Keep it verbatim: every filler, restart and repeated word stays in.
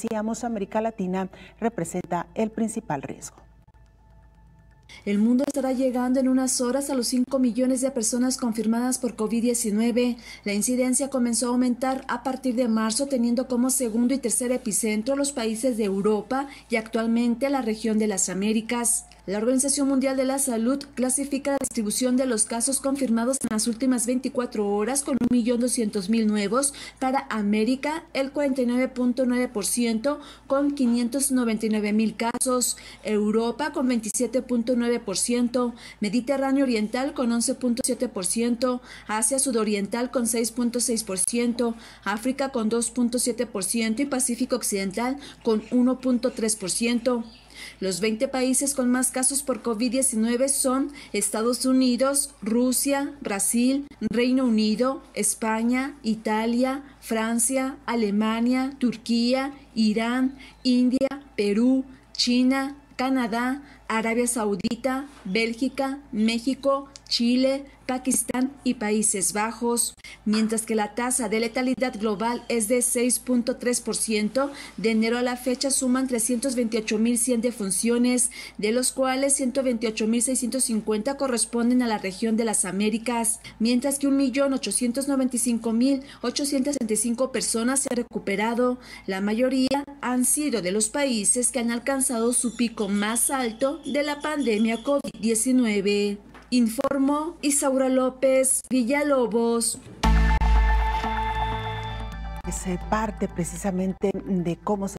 decíamos, América Latina representa el principal riesgo. El mundo estará llegando en unas horas a los cinco millones de personas confirmadas por COVID diecinueve. La incidencia comenzó a aumentar a partir de marzo, teniendo como segundo y tercer epicentro los países de Europa y actualmente la región de las Américas. La Organización Mundial de la Salud clasifica la distribución de los casos confirmados en las últimas veinticuatro horas con un millón doscientos mil nuevos. Para América, el cuarenta y nueve punto nueve por ciento con quinientos noventa y nueve mil casos. Europa con veintisiete punto nueve por ciento. Mediterráneo Oriental con once punto siete por ciento. Asia Sudoriental con seis punto seis por ciento. África con dos punto siete por ciento y Pacífico Occidental con uno punto tres por ciento. Los veinte países con más casos por COVID diecinueve son Estados Unidos, Rusia, Brasil, Reino Unido, España, Italia, Francia, Alemania, Turquía, Irán, India, Perú, China, Canadá, Arabia Saudita, Bélgica, México, Chile, Pakistán y Países Bajos. Mientras que la tasa de letalidad global es de seis punto tres por ciento, de enero a la fecha suman trescientos veintiocho mil cien defunciones, de los cuales ciento veintiocho mil seiscientos cincuenta corresponden a la región de las Américas, mientras que un millón ochocientos noventa y cinco mil ochocientos sesenta y cinco personas se han recuperado. La mayoría han sido de los países que han alcanzado su pico más alto de la pandemia COVID diecinueve. Informó Isaura López Villalobos. Es parte precisamente de cómo se